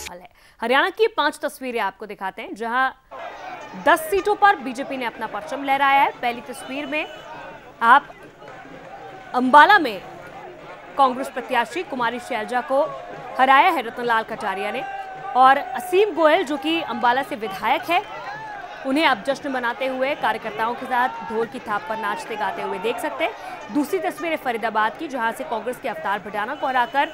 हाल है। हरियाणा की 5 तस्वीरें आपको दिखाते हैं जहां 10 सीटों पर बीजेपी ने अपना परचम लहराया है। पहली तस्वीर में आप अंबाला में कांग्रेस प्रत्याशी कुमारी शैलजा को हराया है रतनलाल कटारिया ने, और असीम गोयल जो कि अंबाला से विधायक है, उन्हें अब जश्न मनाते हुए कार्यकर्ताओं के साथ ढोल की थाप पर नाचते गाते हुए देख सकते हैं। दूसरी तस्वीर है फरीदाबाद की, जहां से कांग्रेस के अवतार भटाना को हराकर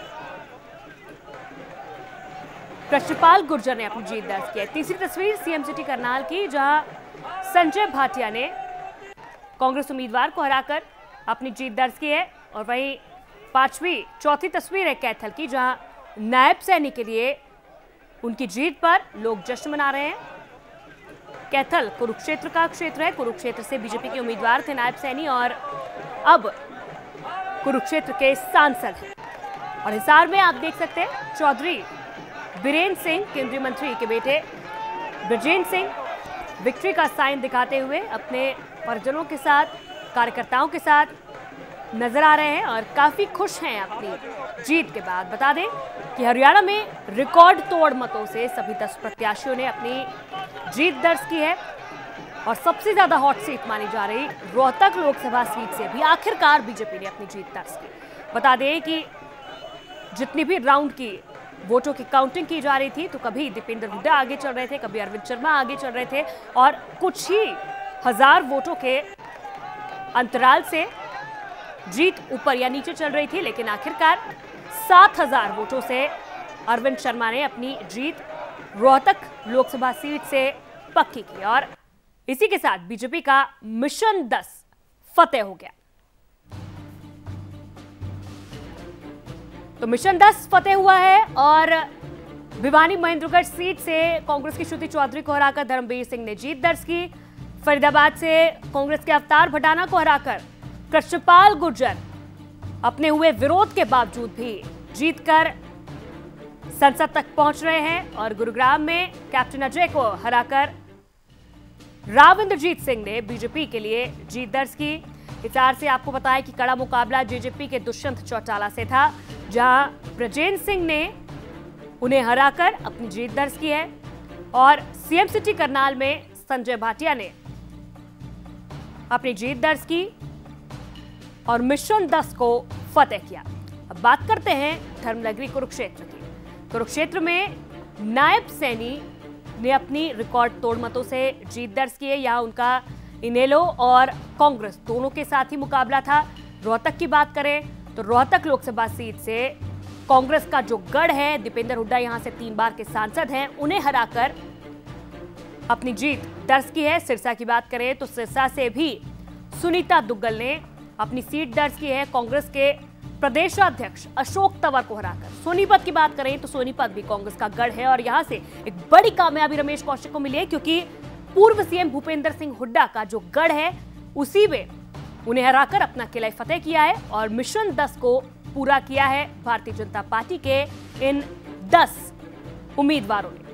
कृष्णपाल गुर्जर ने अपनी जीत दर्ज की है। तीसरी तस्वीर सीएम सिटी करनाल की, जहां संजय भाटिया ने कांग्रेस उम्मीदवार को हराकर अपनी जीत दर्ज की है। और वहीं चौथी तस्वीर है कैथल की, जहां नायब सैनी के लिए उनकी जीत पर लोग जश्न मना रहे हैं। कैथल कुरुक्षेत्र का क्षेत्र है। कुरुक्षेत्र से बीजेपी के उम्मीदवार थे नायब सैनी और अब कुरुक्षेत्र के सांसद हैं। और हिसार में आप देख सकते हैं चौधरी बीरेन्द्र सिंह, केंद्रीय मंत्री के बेटे ब्रजेंद्र सिंह, विक्ट्री का साइन दिखाते हुए अपने परिजनों के साथ, कार्यकर्ताओं के साथ नजर आ रहे हैं और काफी खुश हैं अपनी जीत के बाद। बता दें कि हरियाणा में रिकॉर्ड तोड़ मतों से सभी 10 प्रत्याशियों ने अपनी जीत दर्ज की है और सबसे ज्यादा हॉट सीट मानी जा रही रोहतक लोकसभा सीट से भी आखिरकार बीजेपी ने अपनी जीत दर्ज की। बता दें कि जितनी भी राउंड की वोटों की काउंटिंग की जा रही थी, तो कभी दीपेंद्र हुड्डा आगे चल रहे थे, कभी अरविंद शर्मा आगे चल रहे थे और कुछ ही हजार वोटों के अंतराल से जीत ऊपर या नीचे चल रही थी, लेकिन आखिरकार 7000 वोटों से अरविंद शर्मा ने अपनी जीत रोहतक लोकसभा सीट से पक्की की और इसी के साथ बीजेपी का मिशन 10 फतेह हो गया। तो मिशन 10 फतेह हुआ है और भिवानी महेंद्रगढ़ सीट से कांग्रेस की श्रुति चौधरी को हराकर धर्मवीर सिंह ने जीत दर्ज की। फरीदाबाद से कांग्रेस के अवतार भटाना को हराकर कृष्णपाल गुर्जर अपने हुए विरोध के बावजूद भी जीतकर संसद तक पहुंच रहे हैं। और गुरुग्राम में कैप्टन अजय को हराकर राव इंद्रजीत सिंह ने बीजेपी के लिए जीत दर्ज की। हिसार से आपको बताया कि कड़ा मुकाबला जेजेपी के दुष्यंत चौटाला से था, जहां ब्रजेंद्र सिंह ने उन्हें हराकर अपनी जीत दर्ज की है। और सीएम सिटी करनाल में संजय भाटिया ने अपनी जीत दर्ज की और मिशन 10 को फतेह किया। अब बात करते हैं धर्मनगरी कुरुक्षेत्र की। कुरुक्षेत्र में नायब सैनी ने अपनी रिकॉर्ड तोड़ मतों से जीत दर्ज की है। यहाँ उनका इनेलो और कांग्रेस दोनों के साथ ही मुकाबला था। रोहतक की बात करें तो रोहतक लोकसभा सीट से कांग्रेस का जो गढ़ है, दीपेंद्र हुड्डा यहां से 3 बार के सांसद हैं, उन्हें हराकर अपनी जीत दर्ज की है। सिरसा की बात करें तो सिरसा से भी सुनीता दुग्गल ने अपनी सीट दर्ज की है कांग्रेस के प्रदेशाध्यक्ष अशोक तंवर को हराकर। सोनीपत की बात करें तो सोनीपत भी कांग्रेस का गढ़ है और यहां से एक बड़ी कामयाबी रमेश कौशिक को मिली है, क्योंकि पूर्व सीएम भूपेंद्र सिंह हुड्डा का जो गढ़ है उसी में उन्हें हराकर अपना किला फतेह किया है और मिशन 10 को पूरा किया है भारतीय जनता पार्टी के इन 10 उम्मीदवारों ने।